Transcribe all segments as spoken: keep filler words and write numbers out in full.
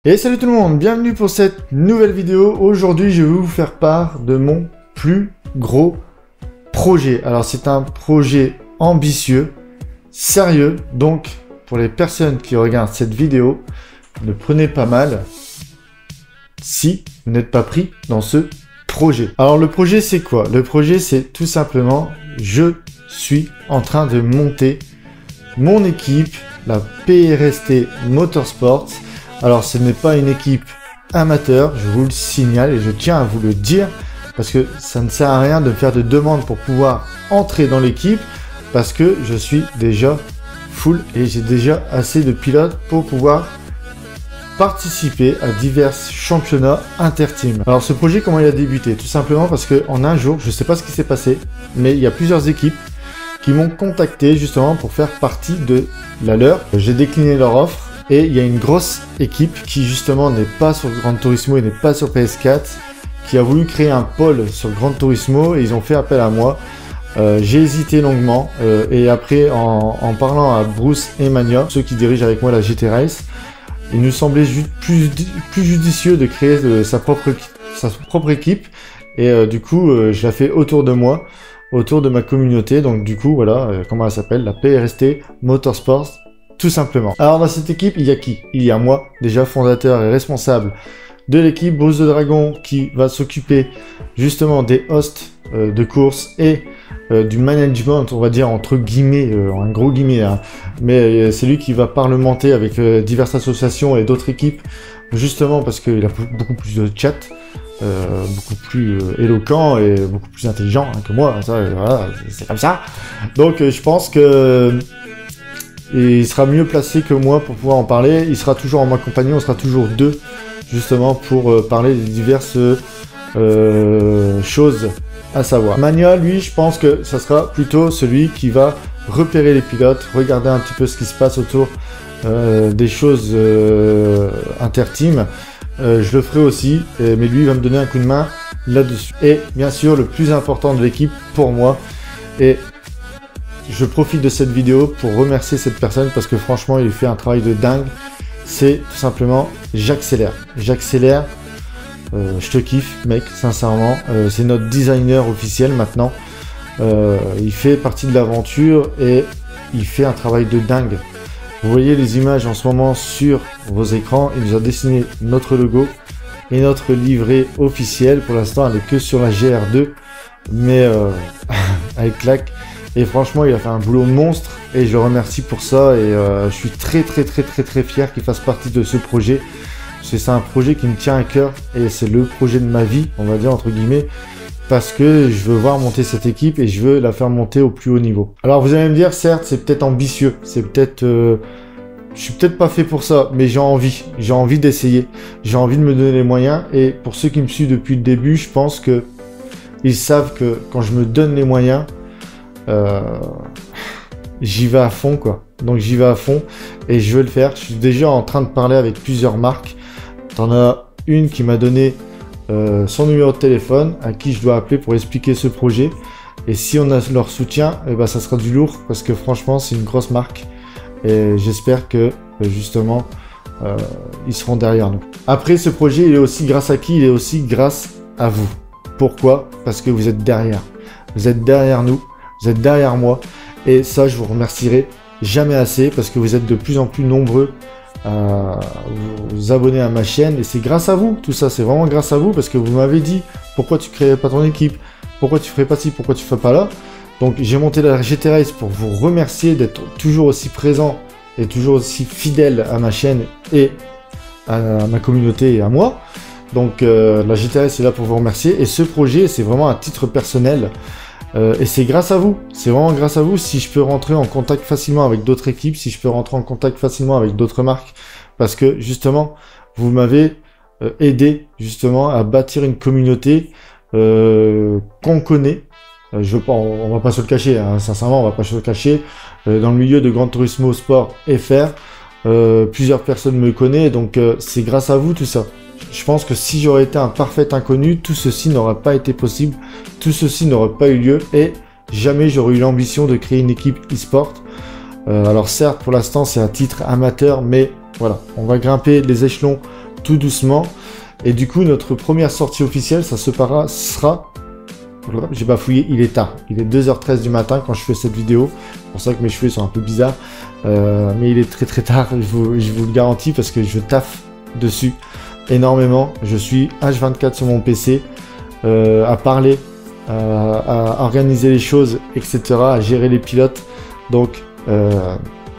Et salut tout le monde, bienvenue pour cette nouvelle vidéo. Aujourd'hui, je vais vous faire part de mon plus gros projet. Alors, c'est un projet ambitieux, sérieux. Donc, pour les personnes qui regardent cette vidéo, ne prenez pas mal si vous n'êtes pas pris dans ce projet. Alors, le projet, c'est quoi? Le projet, c'est tout simplement, je suis en train de monter mon équipe, la P R S T Motorsports. Alors, ce n'est pas une équipe amateur, je vous le signale et je tiens à vous le dire parce que ça ne sert à rien de faire de demandes pour pouvoir entrer dans l'équipe parce que je suis déjà full et j'ai déjà assez de pilotes pour pouvoir participer à divers championnats inter-team. Alors, ce projet, comment il a débuté? Tout simplement parce que en un jour, je ne sais pas ce qui s'est passé, mais il y a plusieurs équipes qui m'ont contacté justement pour faire partie de la leur. J'ai décliné leur offre. Et il y a une grosse équipe qui justement n'est pas sur Gran Turismo et n'est pas sur P S quatre, qui a voulu créer un pôle sur Gran Turismo et ils ont fait appel à moi. Euh, j'ai hésité longuement euh, et après en, en parlant à Bruce et Mania, ceux qui dirigent avec moi la G T Race, il nous semblait ju plus, plus judicieux de créer de, sa, propre, sa propre équipe et euh, du coup euh, je la fais autour de moi, autour de ma communauté. Donc du coup voilà, euh, comment elle s'appelle, la P R S T Motorsports. Tout simplement. Alors dans cette équipe, il y a qui? Il y a moi, déjà fondateur et responsable de l'équipe, Bruce the Dragon, qui va s'occuper justement des hosts euh, de course et euh, du management, on va dire entre guillemets, euh, un gros guillemets, hein. Mais euh, c'est lui qui va parlementer avec euh, diverses associations et d'autres équipes, justement parce qu'il a beaucoup plus de chat, euh, beaucoup plus euh, éloquent et beaucoup plus intelligent hein, que moi, ça, euh, voilà, c'est comme ça. Donc euh, je pense que et il sera mieux placé que moi pour pouvoir en parler. Il sera toujours en ma compagnie, on sera toujours deux justement pour euh, parler des diverses euh, choses à savoir. Mania, lui, je pense que ça sera plutôt celui qui va repérer les pilotes, regarder un petit peu ce qui se passe autour euh, des choses euh, inter-team. Euh, je le ferai aussi, et, mais lui il va me donner un coup de main là-dessus. Et bien sûr, le plus important de l'équipe pour moi, et je profite de cette vidéo pour remercier cette personne parce que franchement, il fait un travail de dingue. C'est tout simplement J'accélère. J'accélère. Euh, je te kiffe, mec, sincèrement. Euh, c'est notre designer officiel maintenant. Euh, il fait partie de l'aventure et il fait un travail de dingue. Vous voyez les images en ce moment sur vos écrans. Il nous a dessiné notre logo et notre livret officiel. Pour l'instant, elle n'est que sur la G R deux, mais euh, elle claque. Et franchement, il a fait un boulot monstre et je le remercie pour ça. Et euh, je suis très très très très très fier qu'il fasse partie de ce projet. Parce que c'est un projet qui me tient à cœur et c'est le projet de ma vie, on va dire entre guillemets. Parce que je veux voir monter cette équipe et je veux la faire monter au plus haut niveau. Alors vous allez me dire, certes, c'est peut-être ambitieux. C'est peut-être... Euh, je suis peut-être pas fait pour ça, mais j'ai envie. J'ai envie d'essayer. J'ai envie de me donner les moyens. Et pour ceux qui me suivent depuis le début, je pense que ils savent que quand je me donne les moyens, Euh, j'y vais à fond quoi. Donc j'y vais à fond et je veux le faire. Je suis déjà en train de parler avec plusieurs marques. T'en as une qui m'a donné euh, son numéro de téléphone à qui je dois appeler pour expliquer ce projet. Et si on a leur soutien, eh ben, ça sera du lourd parce que franchement c'est une grosse marque et j'espère que justement euh, ils seront derrière nous. Après, ce projet il est aussi grâce à qui? Il est aussi grâce à vous. Pourquoi? Parce que vous êtes derrière. Vous êtes derrière nous. Vous êtes derrière moi et ça, je vous remercierai jamais assez parce que vous êtes de plus en plus nombreux à vous abonner à ma chaîne et c'est grâce à vous, tout ça, c'est vraiment grâce à vous parce que vous m'avez dit pourquoi tu créerais pas ton équipe, pourquoi tu ferais pas ci, pourquoi tu fais pas là. Donc j'ai monté la G T Race pour vous remercier d'être toujours aussi présent et toujours aussi fidèle à ma chaîne et à ma communauté et à moi. Donc euh, la G T Race est là pour vous remercier et ce projet, c'est vraiment à titre personnel. Euh, et c'est grâce à vous, c'est vraiment grâce à vous si je peux rentrer en contact facilement avec d'autres équipes, si je peux rentrer en contact facilement avec d'autres marques, parce que justement, vous m'avez euh, aidé justement à bâtir une communauté euh, qu'on connaît. Euh, je veux pas, on, on va pas se le cacher, hein, sincèrement, on va pas se le cacher. Euh, dans le milieu de Gran Turismo Sport F R, euh, plusieurs personnes me connaissent, donc euh, c'est grâce à vous tout ça. Je pense que si j'aurais été un parfait inconnu, tout ceci n'aurait pas été possible, tout ceci n'aurait pas eu lieu et jamais j'aurais eu l'ambition de créer une équipe e-sport. Euh, alors certes, pour l'instant, c'est à titre amateur, mais voilà, on va grimper les échelons tout doucement. Et du coup, notre première sortie officielle, ça se para, sera... J'ai bafouillé, il est tard. Il est deux heures treize du matin quand je fais cette vidéo. C'est pour ça que mes cheveux sont un peu bizarres. Euh, mais il est très très tard, je vous, je vous le garantis, parce que je taffe dessus énormément. Je suis H vingt-quatre sur mon P C, euh, à parler, à, à organiser les choses, et cetera, à gérer les pilotes. Donc, euh,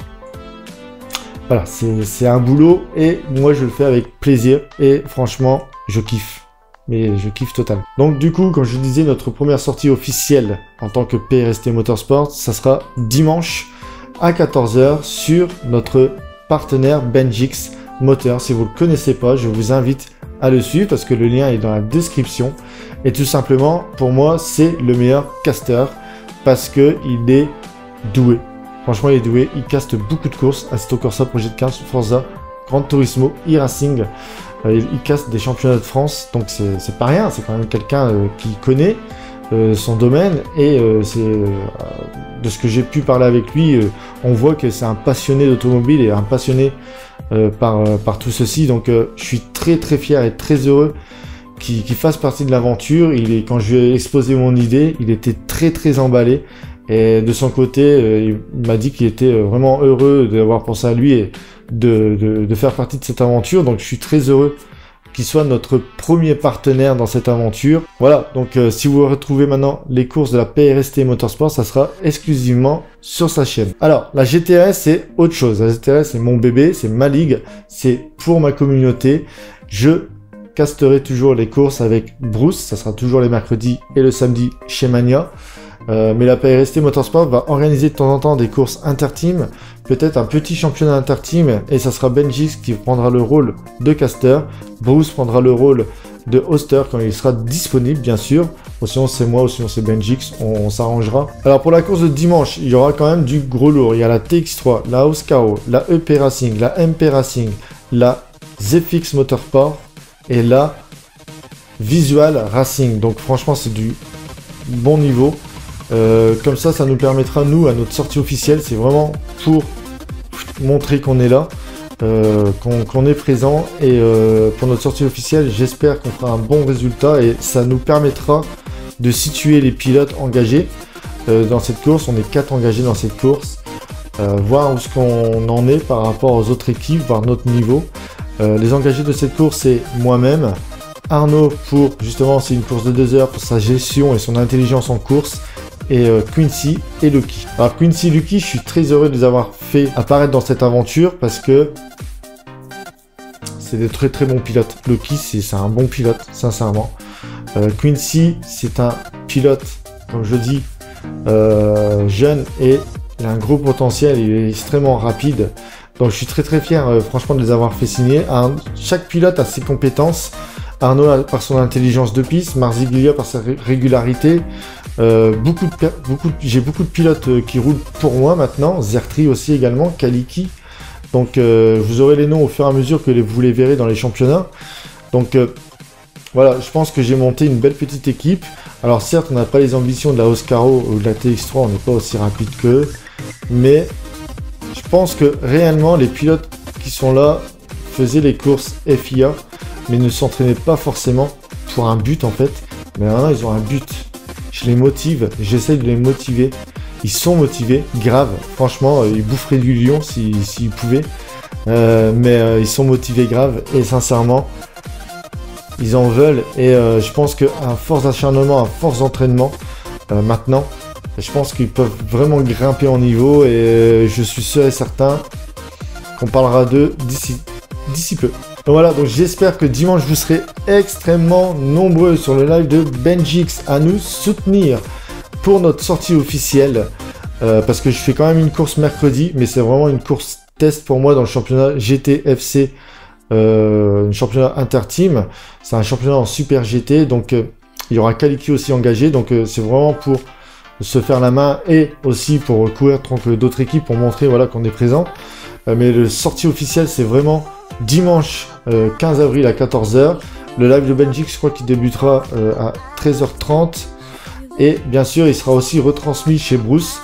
voilà, c'est un boulot et moi je le fais avec plaisir et franchement, je kiffe. Mais je kiffe total. Donc du coup, comme je disais, notre première sortie officielle en tant que P R S T Motorsport, ça sera dimanche à quatorze heures sur notre partenaire Benjix Moteur. Si vous ne le connaissez pas, je vous invite à le suivre parce que le lien est dans la description. Et tout simplement, pour moi, c'est le meilleur caster parce que il est doué. Franchement, il est doué. Il caste beaucoup de courses. Assetto Corsa, Projet quinze, Forza, Gran Turismo, e-Racing. Euh, il, il caste des championnats de France. Donc, c'est pas rien. C'est quand même quelqu'un euh, qui connaît euh, son domaine. Et euh, c'est euh, de ce que j'ai pu parler avec lui, euh, on voit que c'est un passionné d'automobile et un passionné euh, par, euh, par tout ceci. Donc, euh, je suis très, très fier et très heureux qu'il qu'il fasse partie de l'aventure. Il est, quand je lui ai exposé mon idée, il était très, très emballé. Et de son côté, euh, il m'a dit qu'il était vraiment heureux d'avoir pensé à lui et de, de, de faire partie de cette aventure. Donc je suis très heureux qu'il soit notre premier partenaire dans cette aventure. Voilà, donc euh, si vous retrouvez maintenant les courses de la P R S T Motorsport, ça sera exclusivement sur sa chaîne. Alors, la G T R S, c'est autre chose. La G T R S, c'est mon bébé, c'est ma ligue, c'est pour ma communauté. Je casterai toujours les courses avec Bruce, ça sera toujours les mercredis et le samedi chez Mania. Euh, mais la P R S T Motorsport va organiser de temps en temps des courses inter-team, peut-être un petit championnat inter-team, et ça sera Benjix qui prendra le rôle de caster, Bruce prendra le rôle de hoster quand il sera disponible, bien sûr, ou sinon c'est moi, ou sinon c'est Benjix, on, on s'arrangera. Alors pour la course de dimanche, il y aura quand même du gros lourd, il y a la T X trois, la Oscaro, la E P Racing, la M P Racing, la Z F X Motorsport, et la Visual Racing, donc franchement c'est du bon niveau. Euh, comme ça, ça nous permettra, nous, à notre sortie officielle, c'est vraiment pour montrer qu'on est là, euh, qu'on qu'on est présent. Et euh, pour notre sortie officielle, j'espère qu'on fera un bon résultat et ça nous permettra de situer les pilotes engagés euh, dans cette course. On est quatre engagés dans cette course, euh, voir où ce qu'on en est par rapport aux autres équipes, voir notre niveau. Euh, les engagés de cette course, c'est moi-même, Arnaud pour, justement, c'est une course de deux heures pour sa gestion et son intelligence en course, et euh, Quincy et Lucky. Alors Quincy et Lucky, je suis très heureux de les avoir fait apparaître dans cette aventure parce que c'est des très très bons pilotes. Lucky, c'est un bon pilote, sincèrement. Euh, Quincy, c'est un pilote, comme je dis, euh, jeune et il a un gros potentiel, il est extrêmement rapide. Donc je suis très très fier, euh, franchement, de les avoir fait signer. Un, chaque pilote a ses compétences. Arnaud par son intelligence de piste, Marziglia par sa ré régularité. Euh, beaucoup de, beaucoup de, j'ai beaucoup de pilotes euh, qui roulent pour moi maintenant. Zertri aussi également, Kaliki. Donc euh, vous aurez les noms au fur et à mesure que les, vous les verrez dans les championnats. Donc euh, voilà, je pense que j'ai monté une belle petite équipe. Alors certes, on n'a pas les ambitions de la Oscaro ou de la T X trois, on n'est pas aussi rapide qu'eux. Mais je pense que réellement les pilotes qui sont là faisaient les courses F I A, mais ne s'entraînaient pas forcément pour un but en fait. Mais maintenant ils ont un but. Je les motive, j'essaie de les motiver. Ils sont motivés, grave. Franchement, ils boufferaient du lion s'ils si, si pouvaient. Euh, mais euh, ils sont motivés grave. Et sincèrement, ils en veulent. Et euh, je pense qu'à force d'acharnement, à force d'entraînement, euh, maintenant, je pense qu'ils peuvent vraiment grimper en niveau. Et euh, je suis sûr et certain qu'on parlera d'eux d'ici d'ici peu. Donc voilà, donc j'espère que dimanche vous serez extrêmement nombreux sur le live de Benjix à nous soutenir pour notre sortie officielle. Euh, parce que je fais quand même une course mercredi, mais c'est vraiment une course test pour moi dans le championnat G T F C, euh, un championnat inter-team. C'est un championnat en Super G T, donc euh, il y aura Kaliki aussi engagé. Donc euh, c'est vraiment pour se faire la main et aussi pour courir contre d'autres équipes pour montrer voilà, qu'on est présent. Euh, mais le sortie officielle, c'est vraiment dimanche euh, quinze avril à quatorze heures. Le live de Benjix, je crois qu'il débutera euh, à treize heures trente. Et bien sûr, il sera aussi retransmis chez Bruce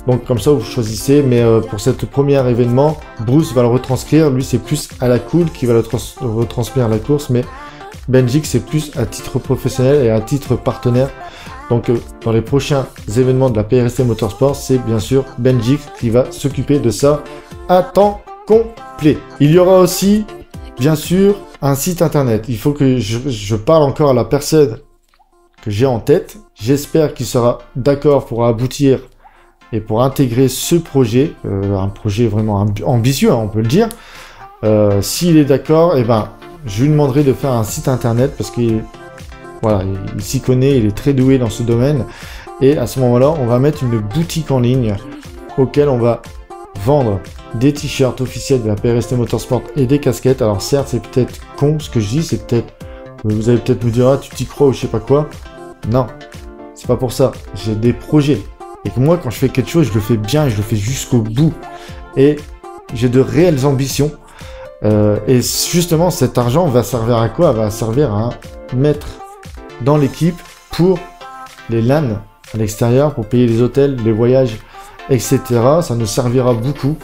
Donc comme ça vous choisissez, mais euh, pour ce premier événement, Bruce va le retranscrire, lui c'est plus à la cool qui va le retranscrire la course, mais Benjix c'est plus à titre professionnel et à titre partenaire. Donc euh, dans les prochains événements de la P R S T Motorsport, c'est bien sûr Benjix qui va s'occuper de ça à temps complet. Il y aura aussi, bien sûr, un site internet. Il faut que je, je parle encore à la personne que j'ai en tête. J'espère qu'il sera d'accord pour aboutir et pour intégrer ce projet, euh, un projet vraiment ambitieux, hein, on peut le dire. Euh, S'il est d'accord, eh ben, je lui demanderai de faire un site internet parce qu'il voilà, il, il s'y connaît, il est très doué dans ce domaine. Et à ce moment-là, on va mettre une boutique en ligne auquel on va vendre des t-shirts officiels de la P R S T Motorsport et des casquettes. Alors certes, c'est peut-être con ce que je dis, c'est peut-être, vous allez peut-être me dire, ah, tu t'y crois ou je sais pas quoi. Non, c'est pas pour ça. J'ai des projets. Et que moi, quand je fais quelque chose, je le fais bien, je le fais jusqu'au bout. Et j'ai de réelles ambitions. Euh, et justement, cet argent va servir à quoi? Va servir à mettre dans l'équipe pour les LAN à l'extérieur, pour payer les hôtels, les voyages, et cetera. Ça nous servira beaucoup.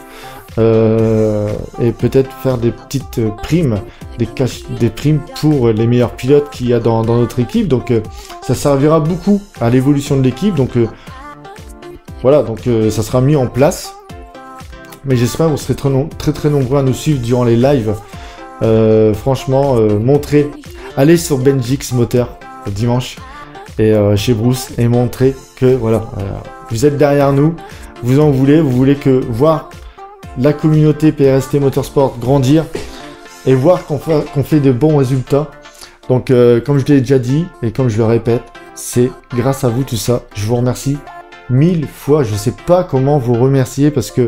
Euh, et peut-être faire des petites primes, des, cash, des primes pour les meilleurs pilotes qu'il y a dans, dans notre équipe. Donc, euh, ça servira beaucoup à l'évolution de l'équipe. Donc, euh, voilà, donc euh, ça sera mis en place. Mais j'espère que vous serez très, très très nombreux à nous suivre durant les lives. Euh, franchement, euh, montrez, allez sur Benjix Moteur dimanche et euh, chez Bruce et montrez que voilà, euh, vous êtes derrière nous, vous en voulez, vous voulez que voir la communauté P R S T Motorsport grandir et voir qu'on fait, qu'on fait de bons résultats. Donc, euh, comme je l'ai déjà dit et comme je le répète, c'est grâce à vous tout ça. Je vous remercie mille fois. Je sais pas comment vous remercier parce que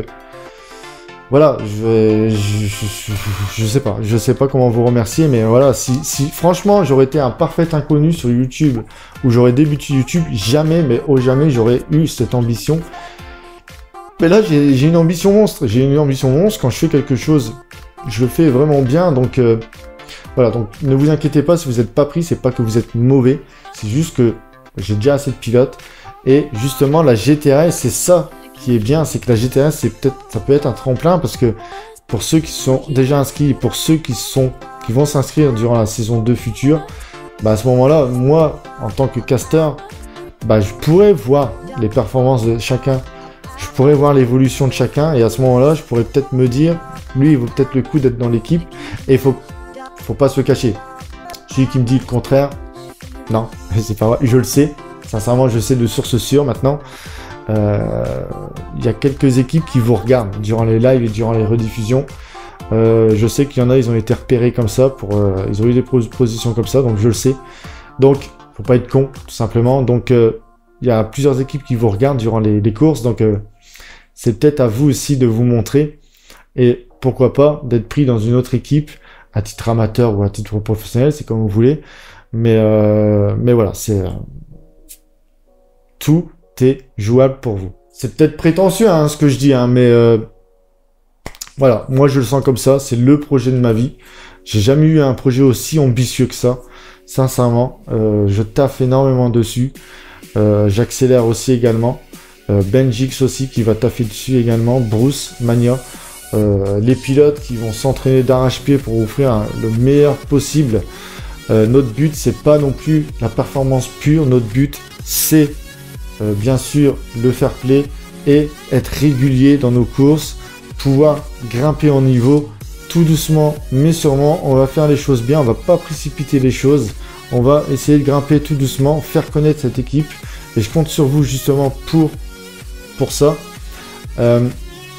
voilà, je, je, je, je sais pas, je sais pas comment vous remercier, mais voilà, si, si franchement j'aurais été un parfait inconnu sur YouTube ou j'aurais débuté YouTube, jamais, mais au jamais j'aurais eu cette ambition. Mais là, j'ai une ambition monstre, j'ai une ambition monstre. Quand je fais quelque chose, je le fais vraiment bien, donc euh, voilà, donc ne vous inquiétez pas si vous n'êtes pas pris, c'est pas que vous êtes mauvais, c'est juste que j'ai déjà assez de pilotes et justement la G T A S, c'est ça qui est bien, c'est que la G T A S, c'est peut-être, ça peut être un tremplin parce que pour ceux qui sont déjà inscrits, pour ceux qui sont, qui vont s'inscrire durant la saison deux future, bah à ce moment-là, moi, en tant que caster, bah je pourrais voir les performances de chacun, je pourrais voir l'évolution de chacun et à ce moment-là, je pourrais peut-être me dire, lui, il vaut peut-être le coup d'être dans l'équipe et il faut, faut pas se le cacher. Celui qui me dit le contraire, non, c'est pas vrai, je le sais, sincèrement, je sais de source sûre maintenant. Il euh, y a quelques équipes qui vous regardent durant les lives et durant les rediffusions. Euh, je sais qu'il y en a, ils ont été repérés comme ça, pour, euh, ils ont eu des positions comme ça, donc je le sais. Donc, faut pas être con, tout simplement. Donc, il euh, y a plusieurs équipes qui vous regardent durant les, les courses, donc euh, c'est peut-être à vous aussi de vous montrer. Et pourquoi pas d'être pris dans une autre équipe, à titre amateur ou à titre professionnel, c'est comme vous voulez. Mais, euh, mais voilà, c'est euh, tout est jouable pour vous. C'est peut-être prétentieux hein, ce que je dis, hein, mais euh, voilà, moi je le sens comme ça, c'est le projet de ma vie. J'ai jamais eu un projet aussi ambitieux que ça, sincèrement. Euh, je taffe énormément dessus. Euh, J'accélère aussi également. Euh, Benjix aussi qui va taffer dessus également. Bruce, Mania. Euh, les pilotes qui vont s'entraîner d'arrache-pied pour offrir hein, le meilleur possible. Euh, notre but, c'est pas non plus la performance pure. Notre but, c'est Euh, bien sûr le fair play et être régulier dans nos courses, pouvoir grimper en niveau tout doucement mais sûrement. On va faire les choses bien, on va pas précipiter les choses, on va essayer de grimper tout doucement, faire connaître cette équipe et je compte sur vous justement pour pour ça. Euh,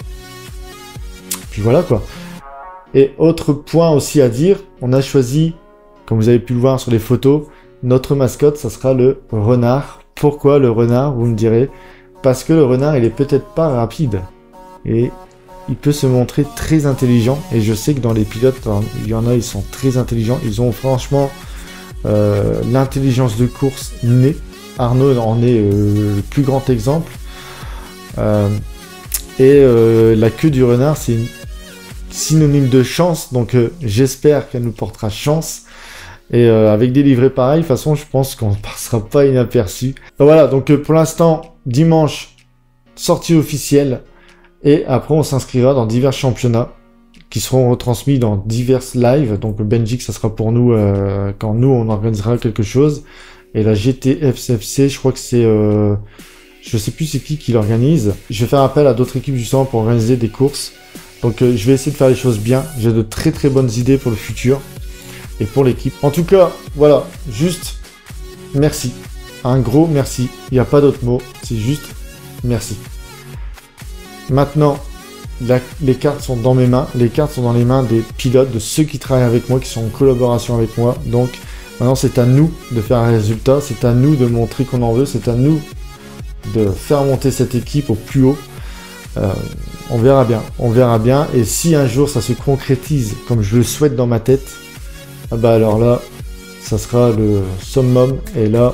puis voilà quoi. Et autre point aussi à dire, on a choisi, comme vous avez pu le voir sur les photos, notre mascotte, ça sera le renard. Pourquoi le renard, vous me direz? Parce que le renard, il est peut-être pas rapide. Et il peut se montrer très intelligent. Et je sais que dans les pilotes, il y en a, ils sont très intelligents. Ils ont franchement euh, l'intelligence de course née. Arnaud en est euh, le plus grand exemple. Euh, et euh, la queue du renard, c'est synonyme de chance. Donc euh, j'espère qu'elle nous portera chance. Et euh, avec des livrets pareils, de toute façon, je pense qu'on ne passera pas inaperçu. Donc voilà, donc euh, pour l'instant, dimanche, sortie officielle. Et après, on s'inscrira dans divers championnats qui seront retransmis dans divers lives. Donc le Benjix, ça sera pour nous euh, quand nous, on organisera quelque chose. Et la G T F C F C, je crois que c'est... Euh, je sais plus c'est qui qui l'organise. Je vais faire appel à d'autres équipes justement pour organiser des courses. Donc euh, je vais essayer de faire les choses bien. J'ai de très très bonnes idées pour le futur et pour l'équipe. En tout cas, voilà, juste merci. Un gros merci. Il n'y a pas d'autre mot. C'est juste merci. Maintenant, la, les cartes sont dans mes mains. Les cartes sont dans les mains des pilotes, de ceux qui travaillent avec moi, qui sont en collaboration avec moi. Donc maintenant, c'est à nous de faire un résultat. C'est à nous de montrer qu'on en veut. C'est à nous de faire monter cette équipe au plus haut. Euh, on verra bien, on verra bien. Et si un jour ça se concrétise comme je le souhaite dans ma tête, ah bah alors là, ça sera le summum. Et là,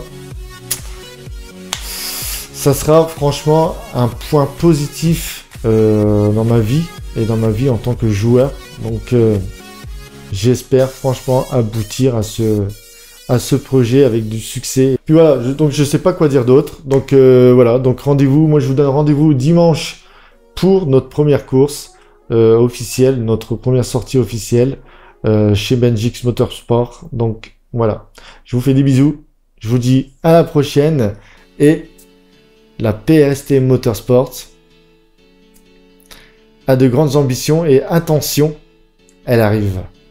ça sera franchement un point positif euh, dans ma vie et dans ma vie en tant que joueur. Donc euh, j'espère franchement aboutir à ce à ce projet avec du succès. Puis voilà, je, donc je sais pas quoi dire d'autre. Donc euh, voilà, donc rendez-vous, moi je vous donne rendez-vous dimanche pour notre première course euh, officielle, notre première sortie officielle euh, chez Benjix Motorsport. Donc voilà, je vous fais des bisous, je vous dis à la prochaine et la P R S T Motorsport a de grandes ambitions et attention, elle arrive.